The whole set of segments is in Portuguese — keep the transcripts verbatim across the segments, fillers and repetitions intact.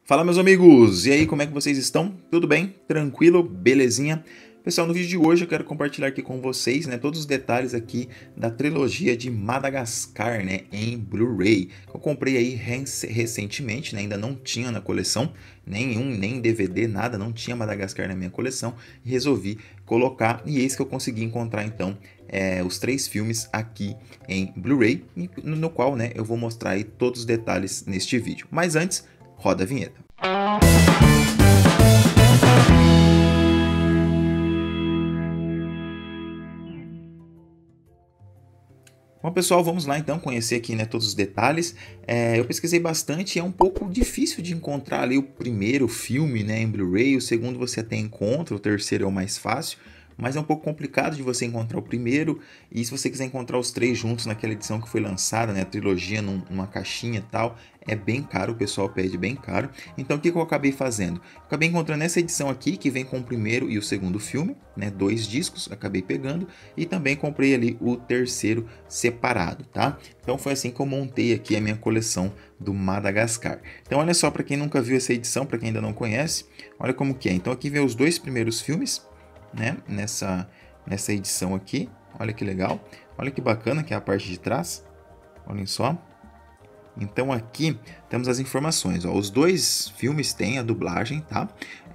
Fala, meus amigos! E aí, como é que vocês estão? Tudo bem? Tranquilo? Belezinha? Pessoal, no vídeo de hoje eu quero compartilhar aqui com vocês, né, todos os detalhes aqui da trilogia de Madagascar, né, em Blu-ray. Eu comprei aí recentemente, né, ainda não tinha na coleção, nenhum, nem D V D, nada, não tinha Madagascar na minha coleção. E resolvi colocar, e eis que eu consegui encontrar então é, os três filmes aqui em Blu-ray, no qual, né, eu vou mostrar aí todos os detalhes neste vídeo. Mas antes, roda a vinheta. Bom, pessoal, vamos lá então conhecer aqui, né, todos os detalhes. É, eu pesquisei bastante e é um pouco difícil de encontrar ali o primeiro filme, né, em Blu-ray. O segundo você até encontra, o terceiro é o mais fácil. Mas é um pouco complicado de você encontrar o primeiro. E se você quiser encontrar os três juntos naquela edição que foi lançada, né, a trilogia num, numa caixinha e tal, é bem caro, o pessoal pede bem caro. Então o que, que eu acabei fazendo? Eu acabei encontrando essa edição aqui, que vem com o primeiro e o segundo filme, né, dois discos, acabei pegando. E também comprei ali o terceiro separado, tá? Então foi assim que eu montei aqui a minha coleção do Madagascar. Então olha só, para quem nunca viu essa edição, para quem ainda não conhece, olha como que é. Então aqui vem os dois primeiros filmes, né, nessa, nessa edição aqui. Olha que legal, olha que bacana que é a parte de trás, olhem só. Então aqui temos as informações, ó. Os dois filmes têm a dublagem, tá?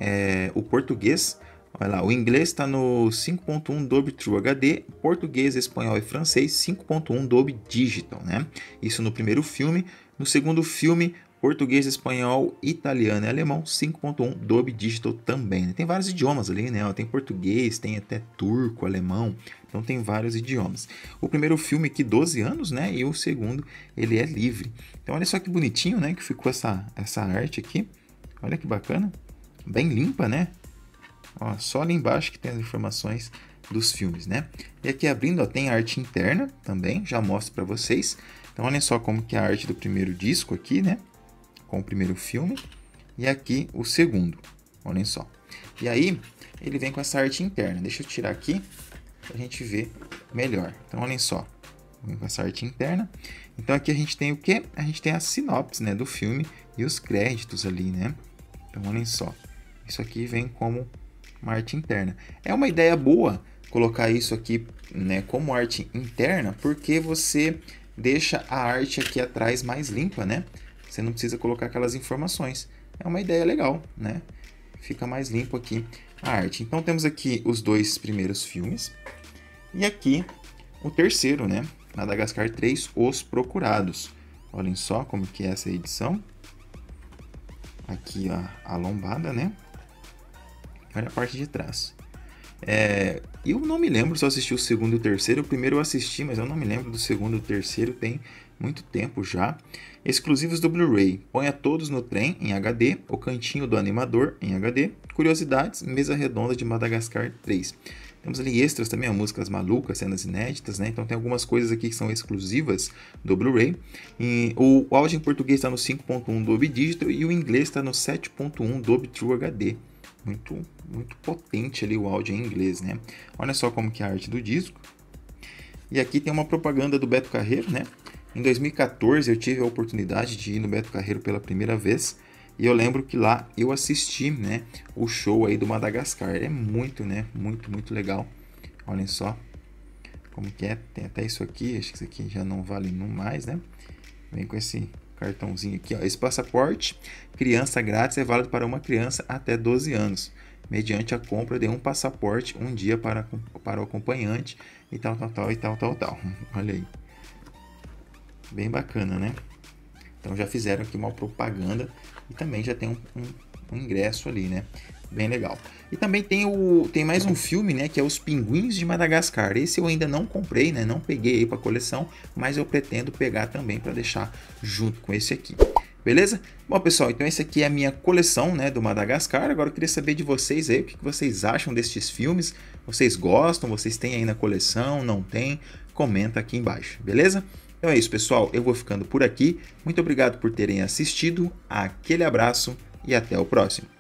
É, o português, olha lá, o inglês está no cinco ponto um Dolby True H D, português, espanhol e francês cinco ponto um Dolby Digital, né? Isso no primeiro filme. No segundo filme, português, espanhol, italiano e alemão, cinco ponto um Dolby Digital também, né? Tem vários idiomas ali, né? Tem português, tem até turco, alemão, então tem vários idiomas. O primeiro filme aqui, doze anos, né? E o segundo, ele é livre. Então olha só que bonitinho, né? Que ficou essa, essa arte aqui. Olha que bacana. Bem limpa, né? Ó, só ali embaixo que tem as informações dos filmes, né? E aqui abrindo, ó, tem a arte interna também, já mostro para vocês. Então olhem só como que é a arte do primeiro disco aqui, né? Com o primeiro filme, e aqui o segundo, olhem só. E aí, ele vem com essa arte interna. Deixa eu tirar aqui, para a gente ver melhor. Então, olhem só, vem com essa arte interna. Então, aqui a gente tem o quê? A gente tem a sinopse, né, do filme e os créditos ali, né? Então, olhem só, isso aqui vem como uma arte interna. É uma ideia boa colocar isso aqui, né, como arte interna, porque você deixa a arte aqui atrás mais limpa, né? Você não precisa colocar aquelas informações. É uma ideia legal, né? Fica mais limpo aqui a arte. Então temos aqui os dois primeiros filmes. E aqui o terceiro, né? Madagascar três, Os Procurados. Olhem só como que é essa edição. Aqui a, a lombada, né? Olha a parte de trás. É, eu não me lembro se eu assisti o segundo e o terceiro. O primeiro eu assisti, mas eu não me lembro do segundo e o terceiro. Tem muito tempo já. Exclusivos do Blu-ray. Ponha todos no trem em H D. O cantinho do animador em H D. Curiosidades, mesa redonda de Madagascar três. Temos ali extras também, músicas malucas, cenas inéditas, né? Então tem algumas coisas aqui que são exclusivas do Blu-ray. O áudio em português está no cinco ponto um Dolby Digital e o inglês está no sete ponto um Dolby True H D. Muito, muito potente ali o áudio em inglês, né? Olha só como que é a arte do disco. E aqui tem uma propaganda do Beto Carreiro, né? Em dois mil e quatorze eu tive a oportunidade de ir no Beto Carreiro pela primeira vez. E eu lembro que lá eu assisti, né, o show aí do Madagascar. É muito, né? Muito, muito legal. Olhem só como que é. Tem até isso aqui. Acho que isso aqui já não vale mais, né? Vem com esse cartãozinho aqui, ó. Esse passaporte criança grátis é válido para uma criança até doze anos, mediante a compra de um passaporte um dia para, para o acompanhante e tal, tal, tal, e tal, tal, tal. Olha aí. Bem bacana, né? Então já fizeram aqui uma propaganda e também já tem um, um, um ingresso ali, né? Bem legal. E também tem, o, tem mais um filme, né? Que é Os Pinguins de Madagascar. Esse eu ainda não comprei, né? Não peguei aí para coleção, mas eu pretendo pegar também para deixar junto com esse aqui. Beleza? Bom, pessoal, então esse aqui é a minha coleção, né, do Madagascar. Agora eu queria saber de vocês aí, o que vocês acham destes filmes. Vocês gostam? Vocês têm aí na coleção? Não tem? Comenta aqui embaixo, beleza? Então é isso, pessoal. Eu vou ficando por aqui. Muito obrigado por terem assistido. Aquele abraço e até o próximo.